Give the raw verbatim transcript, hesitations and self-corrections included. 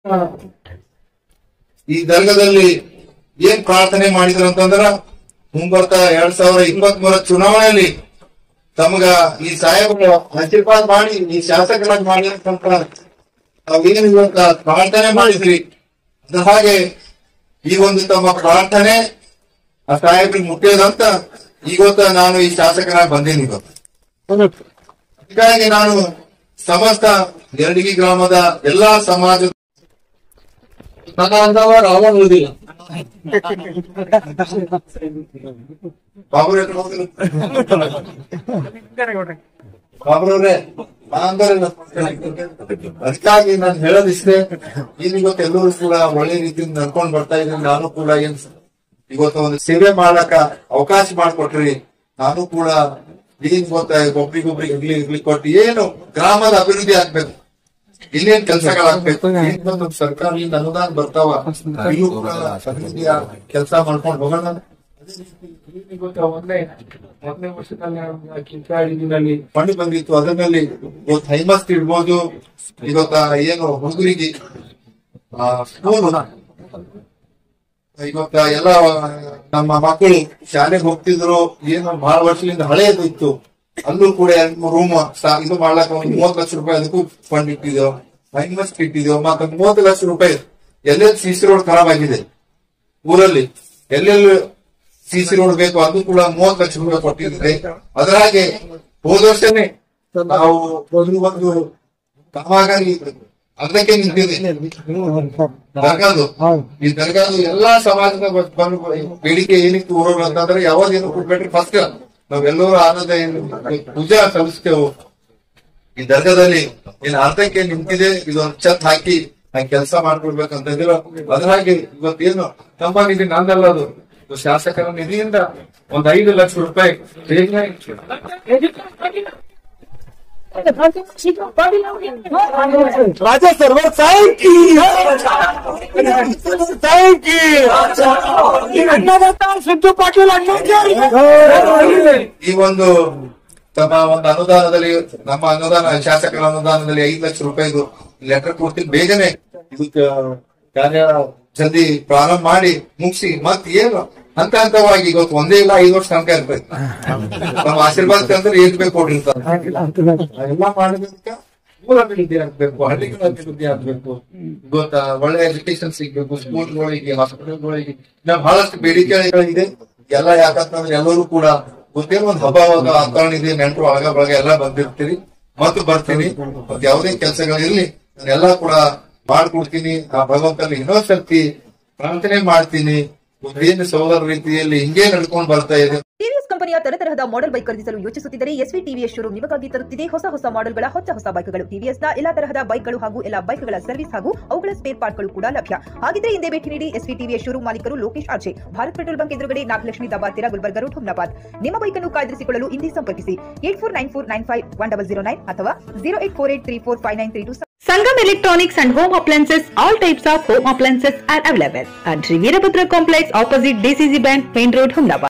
ಈ ದರ್ಗದಲ್ಲಿ ಏನ್ ಪ್ರಾರ್ಥನೆ ಮಾಡಿದ್ರು ಅಂತಂದ್ರ ಮುಂಬರ್ತಾ ಎರಡ್ ಸಾವಿರ ಇಪ್ಪತ್ತ್ ಮೂರ ಚುನಾವಣೆಯಲ್ಲಿ ತಮಗ ಈ ಸಾಹೇಬರು ಆಶೀರ್ವಾದ ಮಾಡಿ ಈ ಶಾಸಕರಾಗಿ ಮಾಡಿರ್ತಂತ ನಾವೇನು ಇವತ್ತ ಪ್ರಾರ್ಥನೆ ಮಾಡಿದ್ರಿ ಅದ್ರ ಹಾಗೆ ಈ ಒಂದು ತಮ್ಮ ಪ್ರಾರ್ಥನೆ ಆ ಸಾಹೇಬ್ರಿಗೆ ಮುಟ್ಟಿಯೋದಂತ ಇವತ್ತ ನಾನು ಈ ಶಾಸಕರಾಗಿ ಬಂದೀನಿ ಇವತ್ತು. ಹೀಗಾಗಿ ನಾನು ಸಮಸ್ತ ಯರಡಗಿ ಗ್ರಾಮದ ಎಲ್ಲಾ ಸಮಾಜದ ಆಗುದಿಲ್ಲ ಬಾಬ್ರವ್ರೆ ಅದಕ್ಕಾಗಿ ನಾನು ಹೇಳೋದಿಷ್ಟೇ, ಇಲ್ಲಿ ಇವತ್ತು ಎಲ್ಲರೂ ಕೂಡ ಒಳ್ಳೆ ರೀತಿಯಿಂದ ನಡ್ಕೊಂಡ್ ಬರ್ತಾ ಇದ್ದೀನಿ. ನಾನು ಕೂಡ ಏನ್ ಇವತ್ತು ಒಂದು ಸೇವೆ ಮಾಡಕ ಅವಕಾಶ ಮಾಡಿಕೊಟ್ರಿ. ನಾನು ಕೂಡ ಏನ್ ಗೊತ್ತ ಒಬ್ರಿಗೊಬ್ರಿಗೆ ಇರ್ಲಿ ಇರ್ಲಿ ಕೊಟ್ಟು ಏನು ಗ್ರಾಮದ ಅಭಿವೃದ್ಧಿ ಆಗ್ಬೇಕು, ಇನ್ನೇನ್ ಕೆಲಸಗಳಾಗ್ಬೇಕು, ಇನ್ನೊಂದು ಸರ್ಕಾರದಿಂದ ಅನುದಾನ ಬರ್ತಾವ, ಇಲ್ಲೂ ಕೂಡ ಅಭಿವೃದ್ಧಿ ಕೆಲಸ ಮಾಡ್ಕೊಂಡು ಹೋಗೋಣ. ಮೊನ್ನೆ ಮೊದಲನೇ ವರ್ಷದಲ್ಲಿ ಕಿಂಚಾಡಿನಲ್ಲಿ ಮಣ್ಣು ಬಂದಿತ್ತು, ಅದರಲ್ಲಿ ಇವತ್ತು ಹೈಮಸ್ತ್ ಇಡ್ಬೋದು. ಇವತ್ತ ಏನು ಹುಡುಗರಿಗೆ ಸ್ಕೂಲ್ ಇವತ್ತ ಎಲ್ಲ ನಮ್ಮ ಮಕ್ಕಳು ಶಾಲೆಗೆ ಹೋಗ್ತಿದ್ರು, ಏನು ಬಹಳ ವರ್ಷದಿಂದ ಹಳೆಯದು ಇತ್ತು, ಅಲ್ಲೂ ಕೂಡ ಎರಡ್ ಮೂರು ರೂಮ್ ಇದು ಮಾಡ್ಲಾಕ ಒಂದು ಮೂವತ್ತು ಲಕ್ಷ ರೂಪಾಯಿ ಅದಕ್ಕೂ ಫಂಡ್ ಇಟ್ಟಿದ್ದೇವೆ, ಹೈಮಸ್ತ್ ಇಟ್ಟಿದ್ದೇವೆ. ಮತ್ತೆ ಮೂವತ್ತು ಲಕ್ಷ ರೂಪಾಯಿ ಎಲ್ಲೆಲ್ಲಿ ಸಿಸಿ ರೋಡ್ ಖರಾಬ್ ಆಗಿದೆ ಊರಲ್ಲಿ, ಎಲ್ಲೆಲ್ಲಿ ಸಿಸಿ ರೋಡ್ ಬೇಕು ಅದು ಕೂಡ ಮೂವತ್ತು ಲಕ್ಷ ರೂಪಾಯಿ ಕೊಟ್ಟಿದ್ರೆ. ಅದರ ಹಾಗೆ ಹೋದ ವರ್ಷನೇ ನಾವು ಒಂದು ಒಂದು ಕಾಮಗಾರಿ ಅದಕ್ಕೆ ನಿಂತಿದೆ ದರ್ಗಾದು. ಈ ದರ್ಗಾದು ಎಲ್ಲಾ ಸಮಾಜದ ಬಂದು ಬೇಡಿಕೆ ಏನಿತ್ತು ಊರೋರು ಅಂತಂದ್ರೆ ಯಾವಾಗೇನು ಕೊಡ್ಬೇಡ್ರಿ, ಫಸ್ಟ್ ನಾವೆಲ್ಲರೂ ಆನಂದ ಏನು ಪೂಜಾ ಸಲ್ಲಿಸ್ತೇವೆ. ಈ ದರ್ಗಾದಲ್ಲಿ ಏನ್ ಅರ್ಧಕ್ಕೆ ನಿಂತಿದೆ, ಇದೊಂದು ಛತ್ ಹಾಕಿ ನಾನು ಕೆಲಸ ಮಾಡ್ಕೊಡ್ಬೇಕಂತ ಇದ್ದೀರ. ಅದ್ರ ಹಾಗೆ ಇವತ್ತೇನು ನಮ್ಮ ನಿಧಿ ನಂದಲ್ಲ, ಅದು ಶಾಸಕರ ನಿಧಿಯಿಂದ ಒಂದ್ ಐದು ಲಕ್ಷ ರೂಪಾಯಿ ರಾಜಾ ಸರ್ವರ್ ಸಾಹೇಬ್ ಕಿ ಸಾಹೇಬ್ ಕಿ ಸಿದ್ದು ಪಾಟೀಲ್ ಈ ಒಂದು ತಮ್ಮ ಒಂದು ಅನುದಾನದಲ್ಲಿ, ನಮ್ಮ ಅನುದಾನ ಶಾಸಕರ ಅನುದಾನದಲ್ಲಿ ಐದು ಲಕ್ಷ ರೂಪಾಯಿದು ಲೆಟರ್ ಕೊಡ್ತೀನಿ. ಬೇಗನೆ ಇದು ಕಾರ್ಯ ಜಲ್ದಿ ಪ್ರಾರಂಭ ಮಾಡಿ ಮುಗಿಸಿ ಮತ್ ಏನು ಹಂತ ಹಂತವಾಗಿ ಇವತ್ತು ಒಂದೇ ಇಲ್ಲ ಐದು ವರ್ಷ ತನಕ ಇರ್ಬೇಕು. ನಮ್ಮ ಆಶೀರ್ವಾದ ಅಂದ್ರೆ ಏನ್ ಬೇಕು ಕೊಟ್ಟಿರ್ತಾರೆ ಎಲ್ಲ ಮಾಡೋದಕ್ಕ ಮೂಲ ಅಭಿವೃದ್ಧಿ ಆಗ್ಬೇಕು, ಹಳ್ಳಿಗಳ ಅಭಿವೃದ್ಧಿ ಆಗ್ಬೇಕು, ಗೊತ್ತಾ ಒಳ್ಳೆ ಎಜುಕೇಶನ್ ಸಿಗ್ಬೇಕು, ಸ್ಕೂಲ್ಗಳಿಗೆ ಹಾಸ್ಪಿಟಲ್ಗಳಿಗೆ ನಾವು ಬಹಳಷ್ಟು ಬೇಡಿಕೆಗಳಿದೆ. ಎಲ್ಲ ಯಾಕಂತಂದ್ರೆ ಎಲ್ಲರೂ ಕೂಡ ಗೊತ್ತೇನು ಒಂದು ಹಬ್ಬ ವಾತಾವರಣ ಇದೆ, ನೆಂಟರು ಒಳಗ ಒಳಗ ಎಲ್ಲ ಬಂದಿರ್ತೀರಿ ಮತ್ತು ಬರ್ತೀನಿ. ಮತ್ತೆ ಯಾವುದೇ ಕೆಲಸಗಳಿರ್ಲಿ ನಾನೆಲ್ಲ ಕೂಡ ಮಾಡ್ಕೊಡ್ತೀನಿ. ಆ ಭಗವಂತನಲ್ಲಿ ಇನ್ನೊಂದ್ ಸರ್ತಿ ಪ್ರಾರ್ಥನೆ ಮಾಡ್ತೀನಿ, ಏನು ಸೋದರ ರೀತಿಯಲ್ಲಿ ಹಿಂಗೆ ನಡ್ಕೊಂಡು ಬರ್ತಾ ಇದೆ. ಟಿವಿಎಸ್ ಕಂಪನಿಯ ತರತರಹದ ಮಾಡೆಲ್ ಬೈಕ್ ಖರೀದಿಸಲು ಯೋಚಿಸುತ್ತಿದ್ದರೆ ಎಸ್ವಿ ಟಿವಿಎಸ್ ಶೋರೂಮ್ ನಿಮಗಾಗಿ ತರುತ್ತಿದೆ ಹೊಸ ಹೊಸ ಮಾಡೆಲ್ಗಳ ಹೊಸ ಹೊಸ ಬೈಕ್ಗಳು. ಟಿವಿಎಸ್ನ ಎಲ್ಲಾ ತರಹದ ಬೈಕ್ಗಳು ಹಾಗೂ ಎಲ್ಲಾ ಬೈಕ್ಗಳ ಸರ್ವಿಸ್ ಹಾಗೂ ಅವುಗಳ ಸ್ಪೇರ್ ಪಾರ್ಟ್ಗಳು ಕೂಡ ಲಭ್ಯ. ಹಾಗಿದ್ರೆ ಹಿಂದೆ ಭೇಟಿ ನೀಡಿ. ಎಸ್ವಿ ಟಿವಿಎಸ್ ಶೋರೂಮ್ ಮಾಲೀಕರು Lokesh RJ, Bharat petrol bunk ಎದುರುಗಡೆ, ನಾಗಲಕ್ಷ್ಮಿ ದಬಾತಿರ, ಗುಲ್ಬರ್ಗ ರೋಡ್, ಹುಮ್ನಾಬಾದ್. ನಿಮ್ಮ ಬೈಕ್ ಅನ್ನು ಕಾಯ್ದಿರಿಸಿಕೊಳ್ಳಲು ಹಿಂದೆ ಸಂಪರ್ಕಿಸಿ eight four nine four nine five one double zero nine ಅಥವಾ zero eight four eight three four five nine three two. Sangam Electronics and Home Appliances. All types of home appliances are available at Sri Veerabhadra Complex opposite D C C Bank, Main Road, Humnabad.